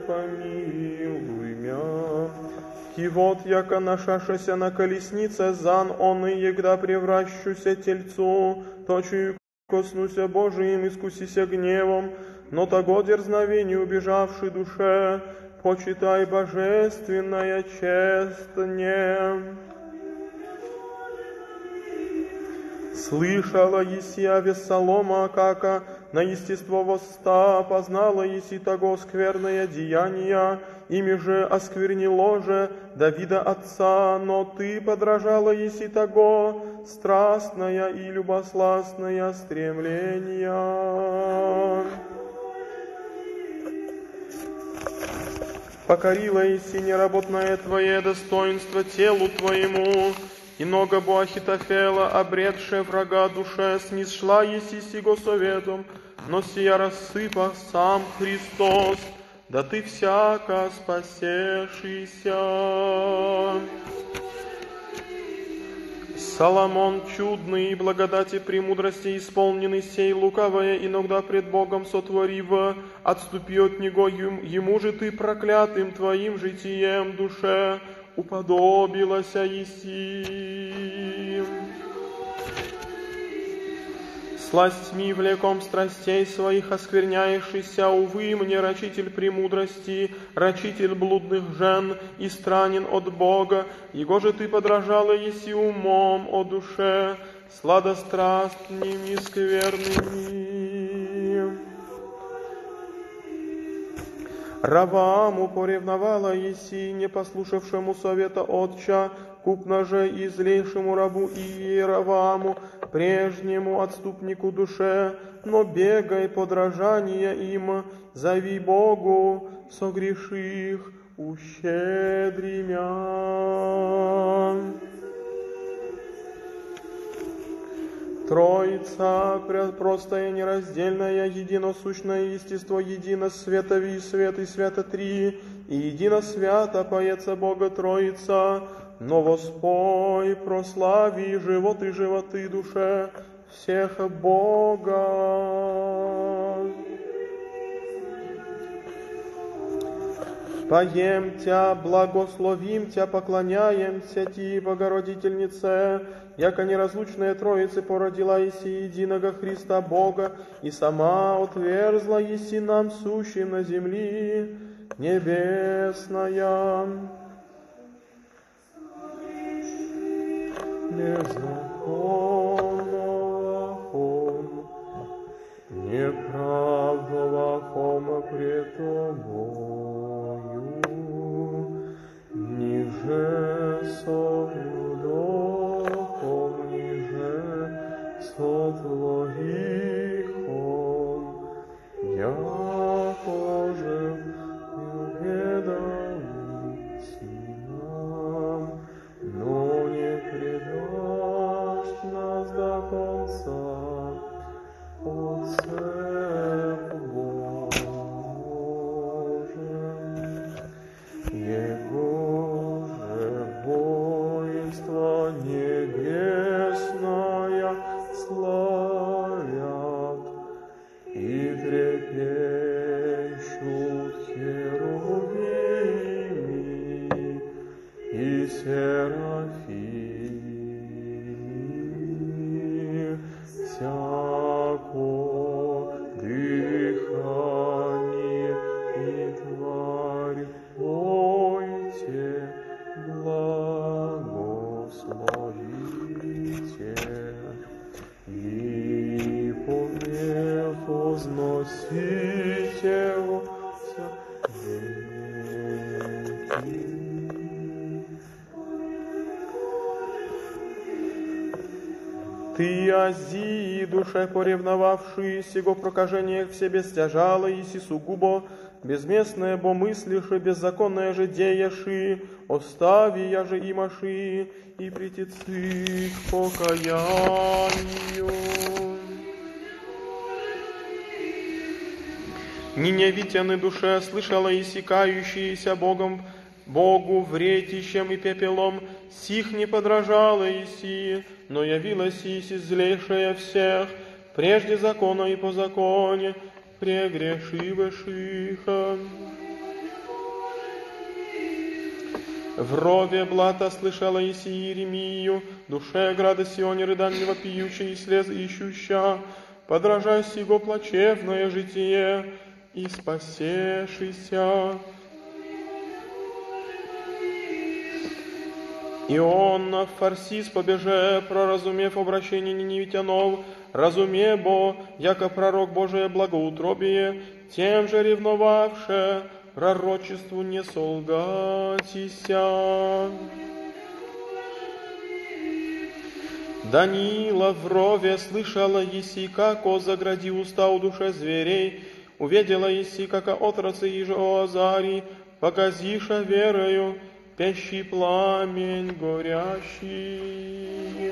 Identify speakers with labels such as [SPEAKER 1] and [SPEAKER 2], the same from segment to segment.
[SPEAKER 1] помилуй мя. И вот, яко нашашася на колеснице, зан он и егда превращуся тельцу, точию коснуся Божиим, искусися гневом, но того дерзновению убежавшей душе, почитай божественная честь не. Слышала еси о Вессалома, кака на естество воста, познала еси того скверное деяние, ими же осквернило же Давида отца, но ты подражала еси того страстное и любосластное стремление. Покорила еси неработное твое достоинство телу твоему, и ногобу Ахитофела, обретшая врага душе, снисшла еси сего советом, но сия рассыпах сам Христос, да ты всяко спасешься. Соломон чудный и благодати премудрости исполненный сей лукавое, иногда пред Богом сотворив, отступи от него, ему же ты проклятым твоим житием душе уподобилася еси. Сластьми влеком страстей своих оскверняешься, увы мне, рачитель премудрости, рачитель блудных жен, и странен от Бога, его же ты подражала еси умом о душе, сладострастными скверными. Равааму поревновала еси, не послушавшему совета отча, купно же и злейшему рабу Иеравааму, прежнему отступнику душе, но бегай подражания им, зови Богу, согреших ущедримя. Троица, простая, нераздельная, единосущное естество, едино светови, свет и свято три, и едино свято поется Бога Троица, но воспой, прослави живот и животы душе всех Бога. Поем Тя, благословим Тя, поклоняемся Ти, Богородительнице, яко неразлучная Троица породила еси единого Христа Бога, и сама отверзла еси нам сущим на земли небесная. Незаконного хом, неправдого хома пред Тобою, ниже соблюдохом, ниже сотлогихом, яко же предали нам, но не предашь нас до конца, Отце Боже. Его же воинство небесное славят и трепещут херувими и серафими, всяко дыхание и тварь пойте, благословите, и возносите вся веки. Ты, Азии, душе поревновавший, сего прокажения к себе стяжала, еси сугубо безместное, бо мыслишь, и беззаконное же деяши, остави я же имаши, и притецы к покаянию. Ниневитяны душе слышала еси кающиеся Богу вретищем и пепелом, сих не подражала еси, но явилась еси злейшая всех, прежде закона и по законе, прегрешивших. В рове блата слышала Иси Иеремию, душе града Сионе рыдания вопиющая и слез ищуща, подражай сего плачевное житие и спасешися. Иоанна Фарсис побеже, проразумев обращение ниневитянов, разумебо, яко пророк Божие благоутробие, тем же ревновавше, пророчеству не солгатися. Даниила в рове слышала еси, како загради уста у душе зверей, увидела еси, како отрацы иже о Азари, погазиша верою, пящий пламень горящий.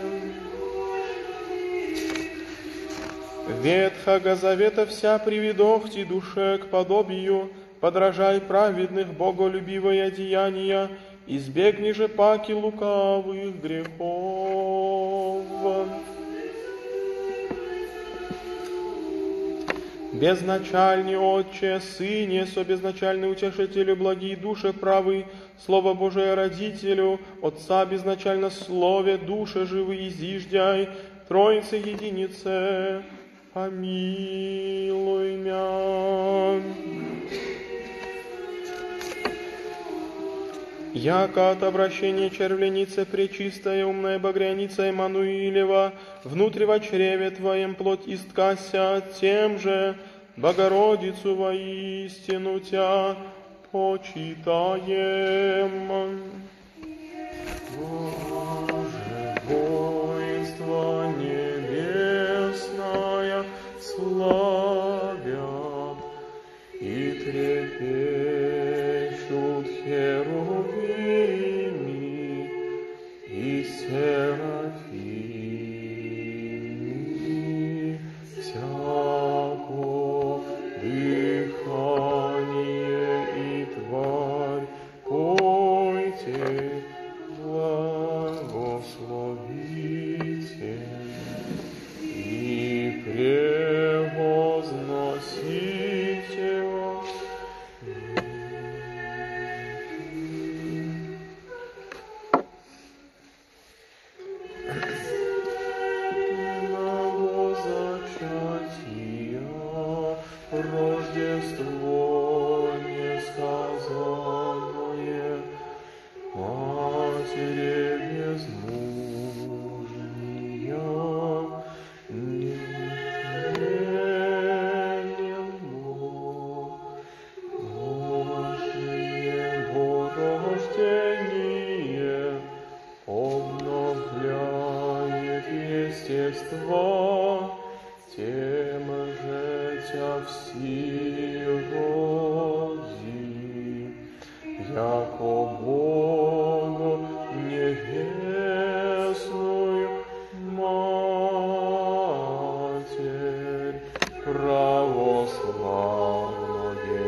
[SPEAKER 1] Ветхого завета вся приведохти душе к подобию, подражай праведных боголюбивое деяния, избегни же паки лукавых грехов. Безначальный Отче, Сыне, собезначальный Утешителю, благие души правы, Слово Божие Родителю, Отца безначально Слове, души живы изиждяй, Троице Единице, помилуй мя. Яко от обращения червленицы пречистая умная багряница Эммануилева, внутри во чреве Твоем плоть исткася, тем же Богородицу воистину Тя почитаем. Боже, воинство небесное славят и трепещут херувими и серафими, всяко дыхание и тварь, пойте, благословите и превозносите. Рождество несказанное, Матери безмужния, Божие порождение обновляет естество, тем же Тя все роди, яко Богу небесную Матерь православно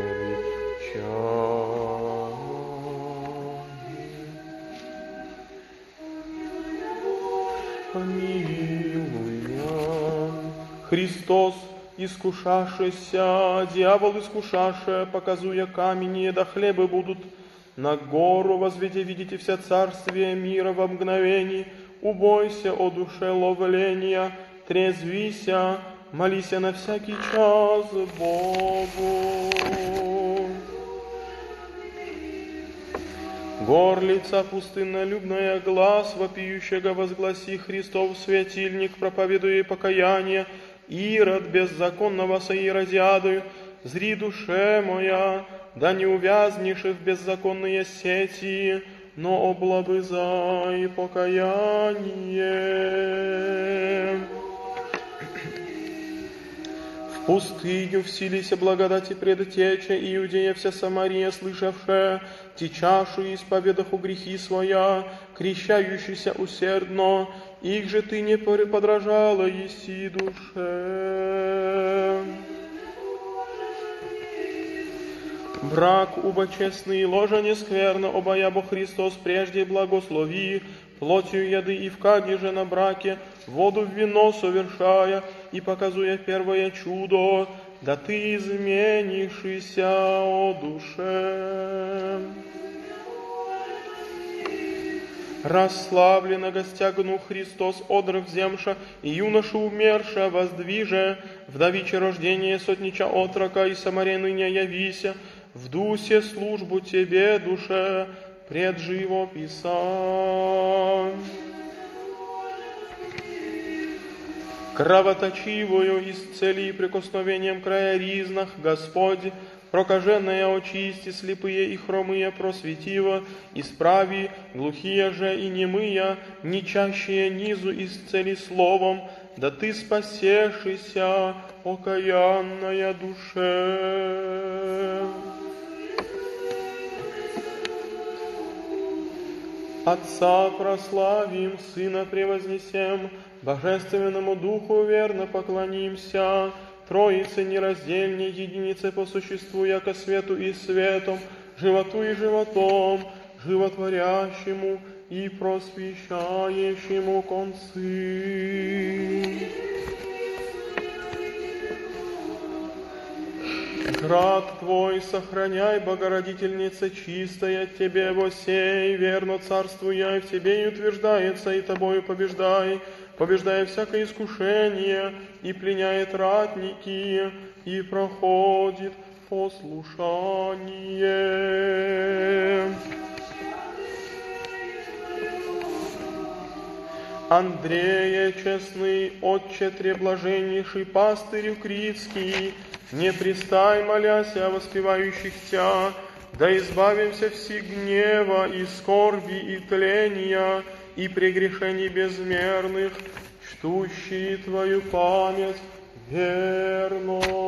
[SPEAKER 1] величаем. Помилуй мя. Христос, искушашися, дьявол искушаше, показуя камени, да хлебы будут. На гору возведе, видите вся царствие мира во мгновении, убойся, о душе ловления, трезвися, молися на всякий час Богу. Горлица пустыннолюбная, глаз вопиющего возгласи, Христов светильник, проповедуя покаяние, Ирод беззаконного соиродядую, зри душе моя, да не увязнешь в беззаконные сети, но облобызай покаяние. В пустыню вселися благодати предтеча, Иудея вся Самария, слышавшая, течашу исповедаху грехи своя, крещающийся усердно, их же ты не подражала еси душе. Брак убочестный, ложа не скверно, обаябо Христос прежде благослови, плотью еды и вкаги же на браке, воду в вино совершая и показуя первое чудо, да ты изменишься, о душе. Расславленно гостягну Христос одров земша, и юношу умерша воздвиже, вдовиче рождение сотнича отрока, и самаре ныне явися, в дусе службу тебе, душе, пред живописа. Кровоточивую исцели прикосновением края ризнах, Господь, прокаженные очисти, слепые и хромые просветива, исправи, глухие же и немые, нечащие низу исцели словом, да ты спасешься, окаянная душе. Отца прославим, Сына превознесем, Божественному Духу верно поклонимся, Троице нераздельней, единице по существу, яко свету и светом, животу и животом, животворящему и просвещающему концы. Град Твой сохраняй, Богородительница чистая, Тебе во сей верно царствуя, и в Тебе и утверждается, и Тобою побеждай, побеждая всякое искушение, и пленяет ратники, и проходит послушание. Андрея честный, Отче треблаженнейший, пастырю Критский, не пристай, моляся о воспевающих Тя, да избавимся все гнева и скорби и тления и прегрешений безмерных, чтущие Твою память верно.